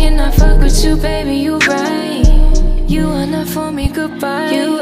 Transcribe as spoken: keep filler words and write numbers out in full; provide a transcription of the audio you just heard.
cannot fuck with you, baby, you right. You are not for me, goodbye. You